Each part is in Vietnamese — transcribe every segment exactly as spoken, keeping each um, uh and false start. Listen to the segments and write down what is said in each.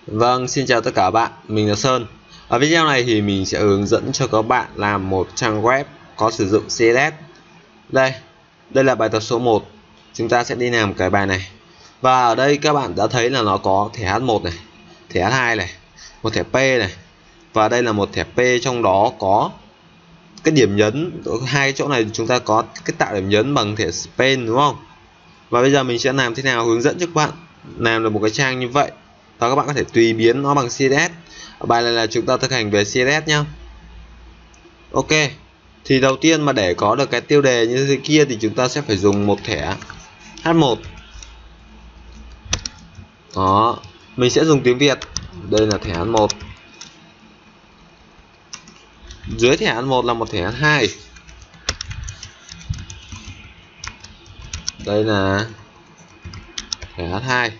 Vâng, xin chào tất cả các bạn, mình là Sơn. Ở video này thì mình sẽ hướng dẫn cho các bạn làm một trang web có sử dụng xê ét ét. Đây, đây là bài tập số một. Chúng ta sẽ đi làm cái bài này. Và ở đây các bạn đã thấy là nó có thẻ hát một này, thẻ hát hai này, một thẻ P này. Và đây là một thẻ P, trong đó có cái điểm nhấn. Hai chỗ này chúng ta có cái tạo điểm nhấn bằng thẻ span, đúng không? Và bây giờ mình sẽ làm thế nào hướng dẫn cho các bạn làm được một cái trang như vậy. Đó, các bạn có thể tùy biến nó bằng xê ét ét. Ở bài này là chúng ta thực hành về xê ét ét nhá. Ok, thì đầu tiên mà để có được cái tiêu đề như thế kia thì chúng ta sẽ phải dùng một thẻ hát một. Đó, mình sẽ dùng tiếng Việt. Đây là thẻ hát một. Dưới thẻ hát một là một thẻ hát hai. Đây là thẻ hát hai.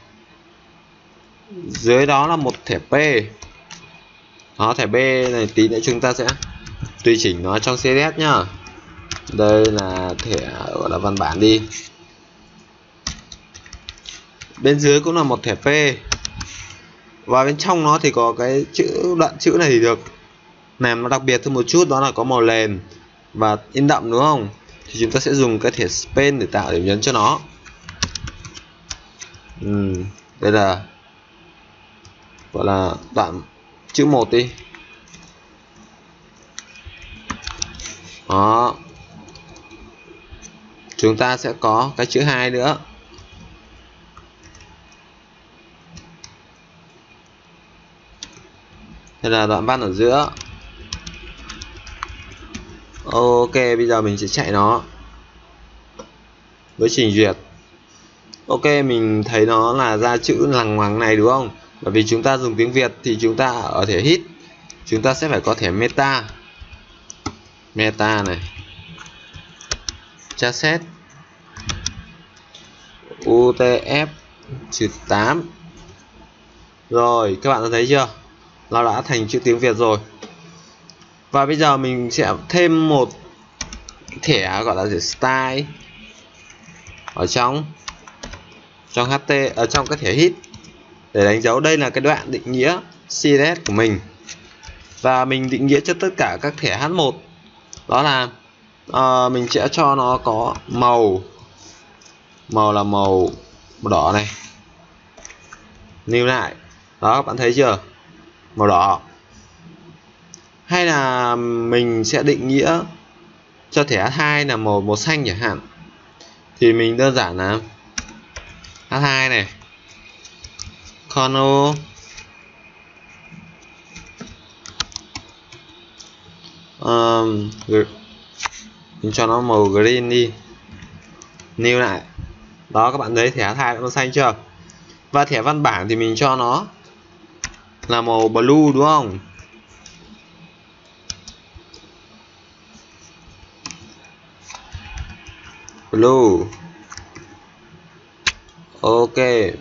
Dưới đó là một thẻ P. Đó, thẻ B này tí nữa chúng ta sẽ tùy chỉnh nó trong xê ét ét nhá. Đây là thẻ gọi là văn bản đi. Bên dưới cũng là một thẻ P. Và bên trong nó thì có cái chữ đoạn chữ này thì được làm nó đặc biệt hơn một chút, đó là có màu nền và in đậm, đúng không? Thì chúng ta sẽ dùng cái thẻ span để tạo điểm nhấn cho nó. Ừ, đây là gọi là đoạn chữ một đi. Đó, chúng ta sẽ có cái chữ hai nữa. Đây là đoạn văn ở giữa. Ok, bây giờ mình sẽ chạy nó với trình duyệt. Ok, mình thấy nó là ra chữ lằng ngoằng này, đúng không? Bởi vì chúng ta dùng tiếng Việt thì chúng ta ở thẻ hit chúng ta sẽ phải có thẻ meta. Meta này, chasset u tê ép tám. Rồi, các bạn đã thấy chưa? Nó đã thành chữ tiếng Việt rồi. Và bây giờ mình sẽ thêm một thẻ gọi là thẻ style ở trong trong hát tê, ở trong cái thẻ hit để đánh dấu đây là cái đoạn định nghĩa xê ét ét của mình. Và mình định nghĩa cho tất cả các thẻ hát một. Đó là uh, mình sẽ cho nó có màu màu là màu, màu đỏ này. Lưu lại. Đó, các bạn thấy chưa? Màu đỏ. Hay là mình sẽ định nghĩa cho thẻ hát hai là màu màu xanh chẳng hạn. Thì mình đơn giản là hát hai này, Cono um, mình cho nó màu green đi. New lại. Đó, các bạn thấy thẻ hát hai đã màu xanh chưa? Và thẻ văn bản thì mình cho nó là màu blue, đúng không? Blue. Ok.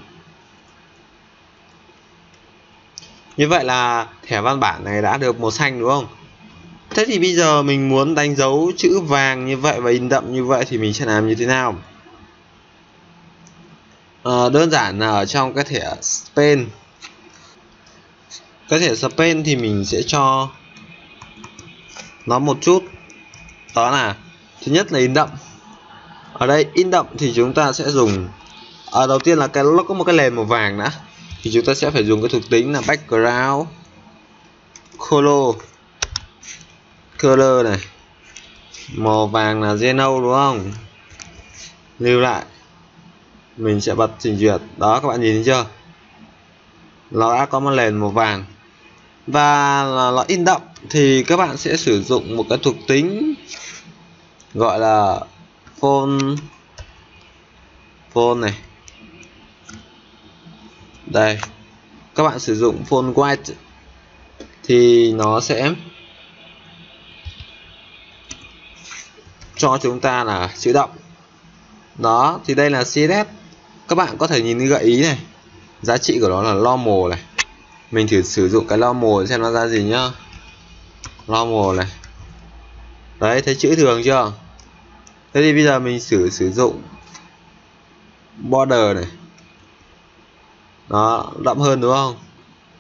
Như vậy là thẻ văn bản này đã được màu xanh, đúng không? Thế thì bây giờ mình muốn đánh dấu chữ vàng như vậy và in đậm như vậy thì mình sẽ làm như thế nào? À, đơn giản là ở trong cái thẻ span, cái thẻ span thì mình sẽ cho nó một chút. Đó là thứ nhất là in đậm. Ở đây in đậm thì chúng ta sẽ dùng ở à, đầu tiên là cái nó có một cái nền màu vàng đã, thì chúng ta sẽ phải dùng cái thuộc tính là background color color này, màu vàng là yellow, đúng không? Lưu lại, mình sẽ bật trình duyệt. Đó, các bạn nhìn thấy chưa? Nó đã có một nền màu vàng. Và nó in đậm thì các bạn sẽ sử dụng một cái thuộc tính gọi là font font này. Đây, các bạn sử dụng font white thì nó sẽ cho chúng ta là chữ đậm. Đó, thì đây là xê ét ét. Các bạn có thể nhìn cái gợi ý này, giá trị của nó là normal này. Mình thử sử dụng cái normal xem nó ra gì nhá. Normal này. Đấy, thấy chữ thường chưa? Thế thì bây giờ mình sử sử dụng border này. Đó, đậm hơn, đúng không?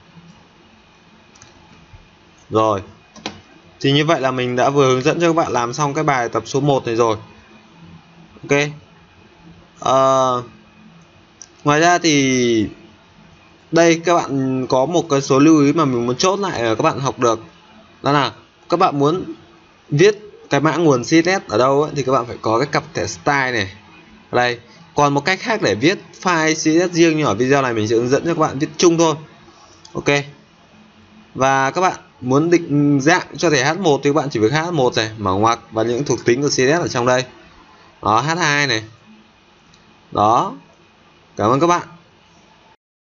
Rồi, thì như vậy là mình đã vừa hướng dẫn cho các bạn làm xong cái bài tập số một này rồi. Ok. uh, Ngoài ra thì đây các bạn có một cái số lưu ý mà mình muốn chốt lại là các bạn học được. Đó là các bạn muốn viết cái mã nguồn xê ét ét ở đâu ấy, thì các bạn phải có cái cặp thẻ style này. Đây, còn một cách khác để viết file xê ét ét riêng, nhưng ở video này mình sẽ hướng dẫn cho các bạn viết chung thôi. Ok. Và các bạn muốn định dạng cho thẻ hát một thì các bạn chỉ việc hát một này, mở ngoặc và những thuộc tính của xê ét ét ở trong đây. Đó, hát hai này. Đó. Cảm ơn các bạn.